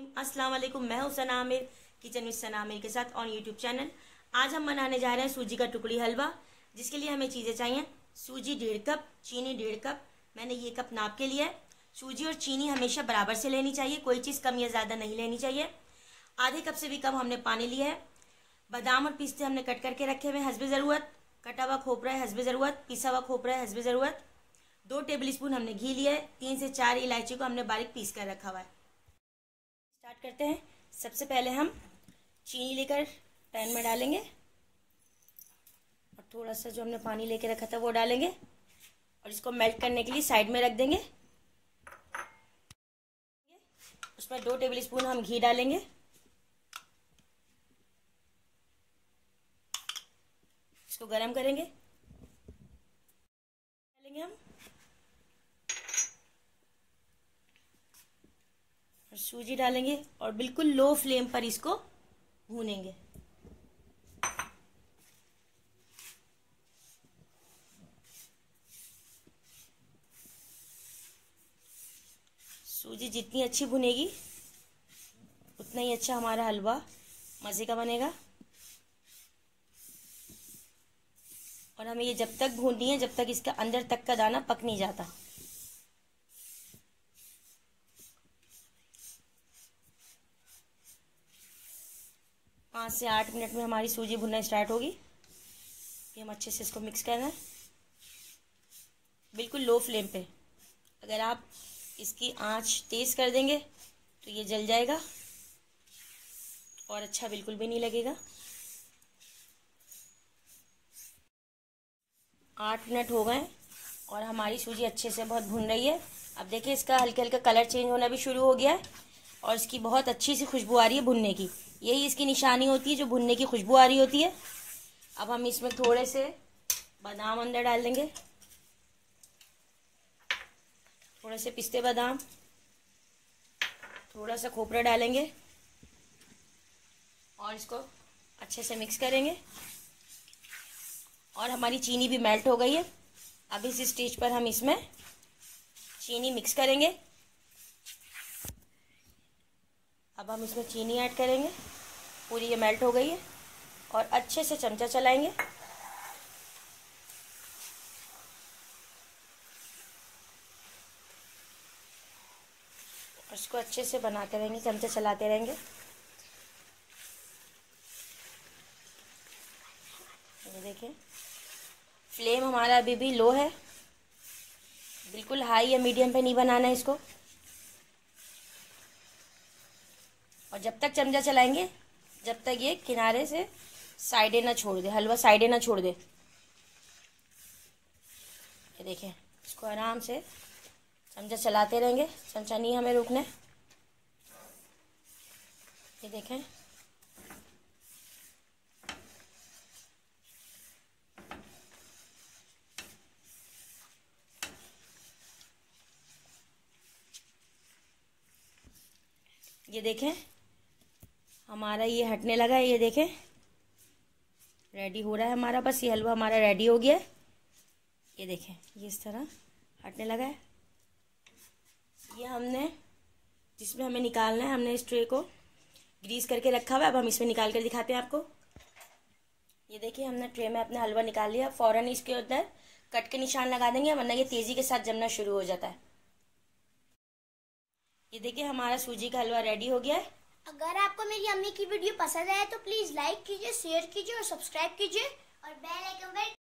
अस्सलाम वालेकुम। मैं हूं सना आमिर किचन विद सना आमिर के साथ ऑन यूट्यूब चैनल। आज हम बनाने जा रहे हैं सूजी का टुकड़ी हलवा, जिसके लिए हमें चीज़ें चाहिए। सूजी 1.5 कप, चीनी 1.5 कप, मैंने ये कप नाप के लिया है। सूजी और चीनी हमेशा बराबर से लेनी चाहिए, कोई चीज़ कम या ज़्यादा नहीं लेनी चाहिए। आधे कप से भी कम हमने पानी लिया है। बादाम और पिस्ते हमने कट करके रखे हुए हस्बे ज़रूरत। कटा हुआ खोपरा है हस्बे ज़रूरत, पिसा हुआ खोपरा है हस्बे ज़रूरत। 2 टेबल स्पून हमने घी लिया है। 3 से 4 इलायची को हमने बारीक पीस कर रखा हुआ है। स्टार्ट करते हैं। सबसे पहले हम चीनी लेकर पैन में डालेंगे और थोड़ा सा जो हमने पानी लेके रखा था वो डालेंगे और इसको मेल्ट करने के लिए साइड में रख देंगे। उसमें 2 टेबल स्पून हम घी डालेंगे। इसको गरम करेंगे। डालेंगे हम और सूजी डालेंगे और बिल्कुल लो फ्लेम पर इसको भूनेंगे। सूजी जितनी अच्छी भुनेगी उतना ही अच्छा हमारा हलवा मज़े का बनेगा। और हमें ये जब तक भूननी है जब तक इसका अंदर तक का दाना पक नहीं जाता। पाँच से 8 मिनट में हमारी सूजी भुनना स्टार्ट होगी। फिर हम अच्छे से इसको मिक्स करना है बिल्कुल लो फ्लेम पे। अगर आप इसकी आंच तेज़ कर देंगे तो ये जल जाएगा और अच्छा बिल्कुल भी नहीं लगेगा। 8 मिनट हो गए और हमारी सूजी अच्छे से बहुत भुन रही है। अब देखिए इसका हल्के हल्का कलर चेंज होना भी शुरू हो गया है और इसकी बहुत अच्छी सी खुशबू आ रही है भुनने की। यही इसकी निशानी होती है जो भुनने की खुशबू आ रही होती है। अब हम इसमें थोड़े से बादाम अंदर डाल देंगे, थोड़े से पिस्ते बादाम, थोड़ा सा खोपरा डालेंगे और इसको अच्छे से मिक्स करेंगे। और हमारी चीनी भी मेल्ट हो गई है। अब इस स्टेज पर हम इसमें चीनी मिक्स करेंगे। अब हम इसमें चीनी ऐड करेंगे। पूरी ये मेल्ट हो गई है और अच्छे से चमचा चलाएंगे। और इसको अच्छे से बनाते रहेंगे, चमचा चलाते रहेंगे। ये देखिए फ्लेम हमारा अभी भी लो है, बिल्कुल हाई या मीडियम पे नहीं बनाना है इसको। और जब तक चमचा चलाएंगे जब तक ये किनारे से साइडें ना छोड़ दे, हलवा साइडें ना छोड़ दे। ये देखें इसको आराम से चमचा चलाते रहेंगे, चमचा नहीं हमें रोकना है। ये देखें ये देखें हमारा ये हटने लगा है। ये देखें रेडी हो रहा है हमारा, बस ये हलवा हमारा रेडी हो गया है। ये देखें ये इस तरह हटने लगा है। ये हमने जिसमें हमें निकालना है, हमने इस ट्रे को ग्रीस करके रखा हुआ है। अब हम इसमें निकाल कर दिखाते हैं आपको। ये देखिए हमने ट्रे में अपना हलवा निकाल लिया। फ़ौरन इसके अंदर कट के निशान लगा देंगे वरना ये तेज़ी के साथ जमना शुरू हो जाता है। ये देखिए हमारा सूजी का हलवा रेडी हो गया है। अगर आपको मेरी अम्मी की वीडियो पसंद आए तो प्लीज़ लाइक कीजिए, शेयर कीजिए और सब्सक्राइब कीजिए और बेल आइकन पर